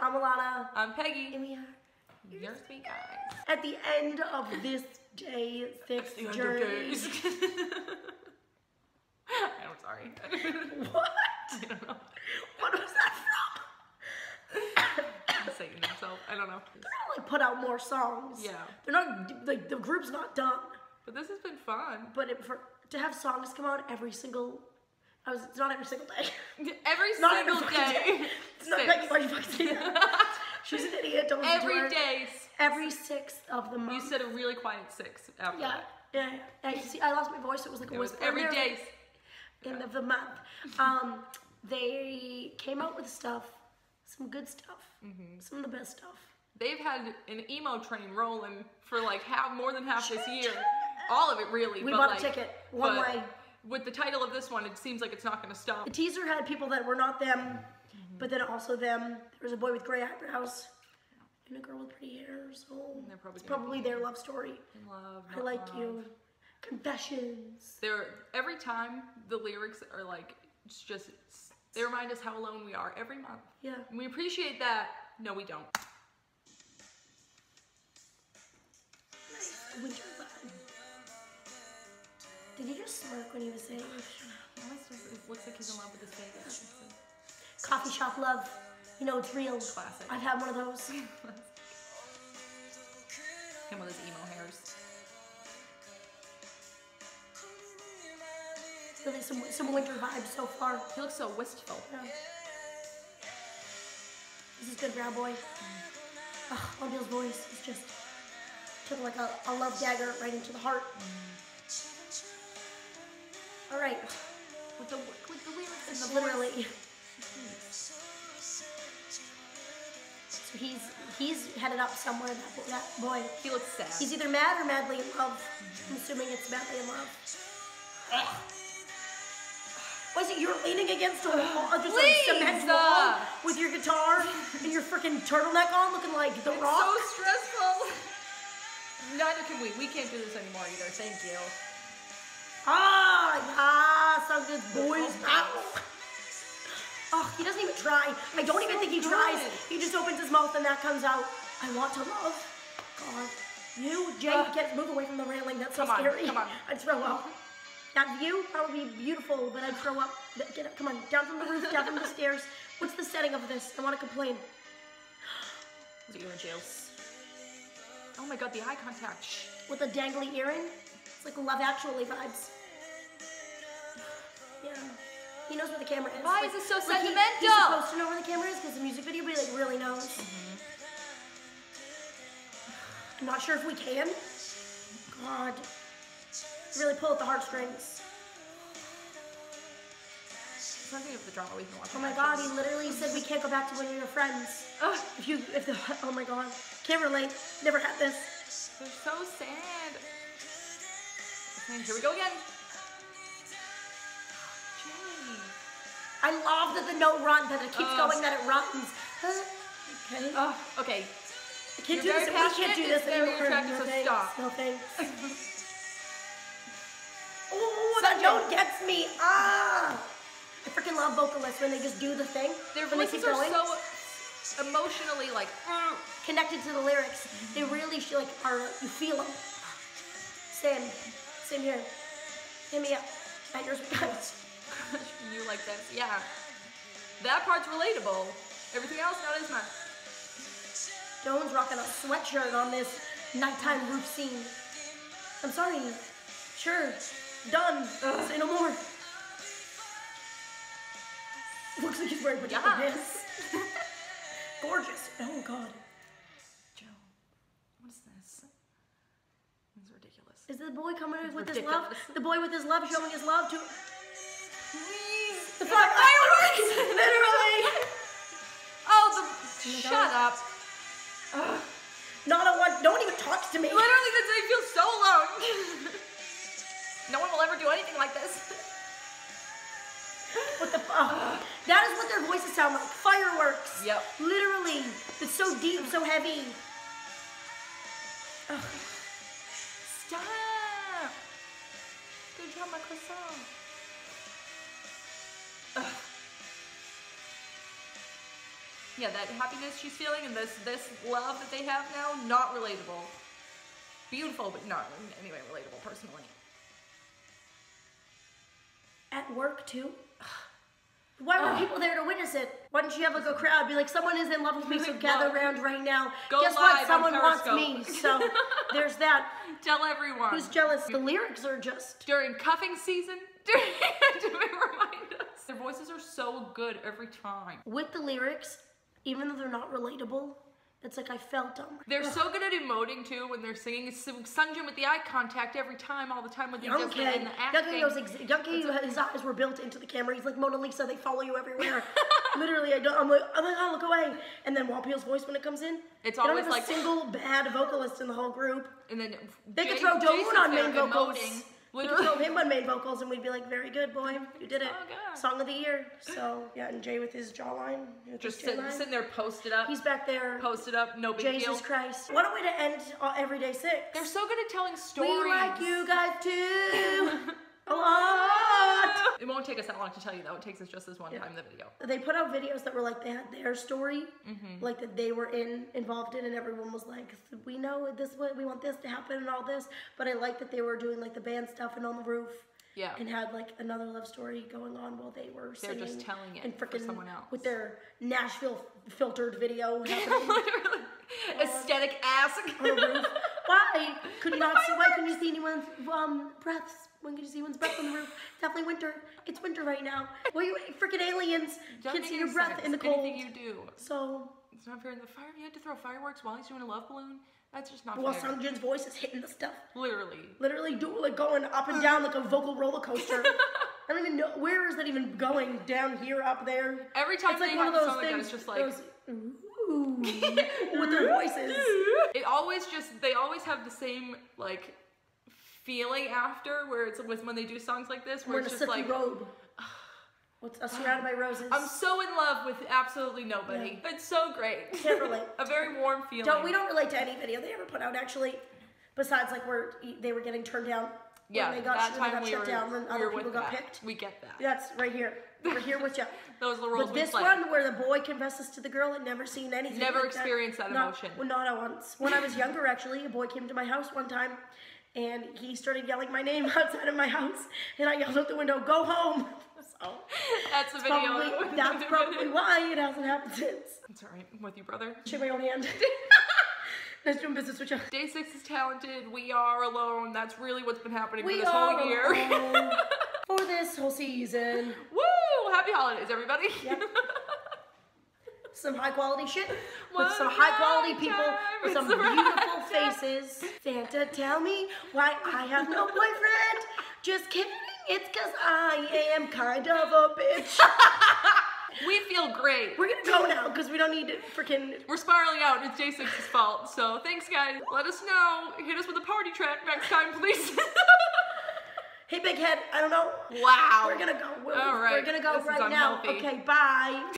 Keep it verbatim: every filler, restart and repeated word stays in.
I'm Alana. I'm Peggy. And we are your sweet guys. at the end of this day six The journey. days. I'm sorry. What? I don't know. What was that from? Satan himself. I don't know. They're gonna like put out more songs. Yeah. They're not like the group's not done. But this has been fun. But it, for to have songs come out every single, I was it's not every single day. Every Not single every fucking day. day. It's not Six. Becky, why'd you fucking say that? She's an idiot. Don't listen to Every her. day. Every sixth of the month. You said a really quiet six after Yeah, that. yeah, yeah. yeah. See, I lost my voice. So it was like a It was whisper. every there. day. End of the month. Um, they came out with stuff, some good stuff, mm-hmm. some of the best stuff. They've had an emo train rolling for like half, more than half this year. All of it, really. We but bought like, a ticket one but way. With the title of this one, it seems like it's not going to stop. The teaser had people that were not them, mm-hmm. but then also them. There was a boy with gray eyebrows and a girl with pretty hair. So They're probably it's probably their love story. Love, I like love. you. Confessions. They're, every time the lyrics are like, it's just, it's, they remind us how alone we are every month. Yeah. And we appreciate that. No, we don't. Nice winter vibe. Did he just smirk when he was saying It looks like he's in love with his face. coffee shop love? You know, it's real. Classic. I've had one of those. Him with his emo hairs. Really some some winter vibes so far. He looks so wistful. Yeah. This is good, Brown Boy. Mm. Oh, Audiel's voice is just took like a, a love dagger right into the heart. Mm. All right. With the with the lyrics and the Literally. So he's he's headed up somewhere. That boy, that boy. He looks sad. He's either mad or madly in love. Mm-hmm. I'm assuming it's madly in love. Ugh. Was it you're leaning against a wall, just Please, a cement uh, wall with your guitar and your freaking turtleneck on, looking like The it's Rock? so stressful. Neither can we. We can't do this anymore either. Thank you. Ah, ah, some good boys. Ow. Oh, he doesn't even try. I don't even so think he good. tries. He just opens his mouth and that comes out. I want to love. God. You, Jay, Uh, get move away from the railing. That's so come on, scary. come on. I'd throw up. That view probably be beautiful, but I'd throw up. Get up, come on, down from the roof, down from the stairs. What's the setting of this? I want to complain. Is it you in jail? Oh my god, the eye contact. Shh. With a dangly earring? It's like Love Actually vibes. Yeah. He knows where the camera is. Why Like- is this so like he- sentimental? He's supposed to know where the camera is because the music video, but he like really knows. Mm-hmm. I'm not sure if we can. God. Really pull at the heartstrings. Something of the drama we've been watching. Oh my god, he literally said we can't go back to when we were friends. Ugh, If you, if the, oh my god. Can't relate. Never had this. they're so sad. Okay, here we go again. Jay. I love that the note run, that it keeps Oh. going, that it runs. Okay. Oh, okay. I can't You're do this. very We can't do passionate, this it's very anymore. attractive, No so thanks. stop. No thanks. Oh, that note gets me. Ah. I freaking love vocalists when they just do the thing. Their when they voices keep are going. so emotionally like. mm. Connected to the lyrics. They really sh- like are. You feel them. Same. Same here. Hit me up. At yours, guys. You like this, yeah. That part's relatable. Everything else, not as much. Jones rocking a sweatshirt on this nighttime roof scene. I'm sorry. Sure. Done. Ugh. Say no more. Looks like he's wearing pajama pants. Yes. Gorgeous. Oh god. Joe, what is this? This is ridiculous. Is the boy coming It's with his love? ridiculous. The boy with his love showing his love to Please. the fire- fireworks! Literally! Oh, the. Oh my Shut God. up. Ugh. Not a one. Don't even talk to me. Literally, the day feels so long. No one will ever do anything like this. What the fuck? That is what their voices sound like. Fireworks. Yep. Literally. It's so deep, so heavy. Ugh. Stop. They dropped my croissant. Ugh. Yeah, that happiness she's feeling and this this love that they have now, not relatable. Beautiful, but not in any way relatable personally. At work too. Why were people there to witness it? Why didn't you have like a crowd? Be like, someone is in love with me, so gather around right now. Go Guess live what? Someone on wants Periscope. me. So there's that. Tell everyone. Who's jealous? The lyrics are just. During cuffing season, during, to remind us. Their voices are so good every time. With the lyrics, even though they're not relatable, it's like I felt them. They're so good at emoting too when they're singing. Sungjin with the eye contact every time, all the time with the Young different K, and the Young acting. K knows ex- Young K, his eyes were built into the camera. He's like Mona Lisa. They follow you everywhere. Literally, I don't. I'm like, oh my god, look away. And then Wampiel's voice when it comes in, It's they don't always have a like single bad vocalist in the whole group. And then They Jay, could throw Dowoon Jason's on there main vocals. emoting. We could Literally. throw him on main vocals, and we'd be like, very good, boy, you did it. Oh, God. Song of the year. So yeah, and Jay with his jawline, with Just his sitting, jawline. sitting there posted up. He's back there. posted up, no big Jesus deal. Christ! What a way to end uh, Everyday Six. They're so good at telling stories. We like you guys too. A lot. It won't take us that long to tell you though. It takes us just this one Yeah. time in the video. They put out videos that were like they had their story, Mm-hmm. like that they were in involved in, and everyone was like, "We know this. What we want this to happen and all this." But I like that they were doing like the band stuff and on the roof, Yeah. and had like another love story going on while they were They're singing. just telling it and for frickin' someone else. with their Nashville filtered video happening Literally. Aesthetic ass. on the roof. Why could you not see? Why couldn't you see anyone's um, breaths? When could you see anyone's breath on the roof? Definitely winter. It's winter right now. Well, you freaking aliens Don't can't make see any your breath sense. in the cold. Anything you do. So, It's not fair. The fire. You had to throw fireworks while he's doing a love balloon. That's just not while fair. Sungjin's voice is hitting the stuff, Literally. literally do like going up and down like a vocal roller coaster. I don't even know where is that even going. Down here, up there. Every time It's like they one have of a those song like that, things. it's just like. those, ooh, with their voices. It always just. They always have the same like feeling after, where it's with when they do songs like this, where We're in a it's just silky like. robe. What's uh, surrounded by roses. I'm so in love with absolutely nobody. It's so great. Can't relate. A very warm feeling. Don't we don't relate to any video they ever put out actually, besides like where they were getting turned down. Yeah, when they got, that when time they got we shut were, down when we other were people with got that. picked. We get that. That's right here. We're here with you. Those are the rules But we this play. one where the boy confesses to the girl and never seen anything. Never like experienced that Not- emotion. Well, not once. When I was younger, actually, a boy came to my house one time, and he started yelling my name outside of my house, and I yelled out the window, "Go home!" So That's a video. probably, that's probably why it hasn't happened since. It's alright. I'm with you, brother. Shake my own hand. Nice doing business with you. Day six is talented. We are alone. That's really what's been happening We for this are whole year. alone for this whole season. Woo! Happy holidays, everybody. Yep. Some high quality shit with One some high quality right people time, with some it's the beautiful right time. faces. Santa, tell me why I have no boyfriend. Just kidding. It's because I am kind of a bitch. We feel great. We're gonna go now because we don't need to freaking. We're spiraling out. It's Day six's fault. So thanks, guys. Let us know. Hit us with a party track next time, please. Hey, big head. I don't know. Wow. We're gonna go. We're, All right. we're gonna go This is right now. unhealthy. Okay, bye.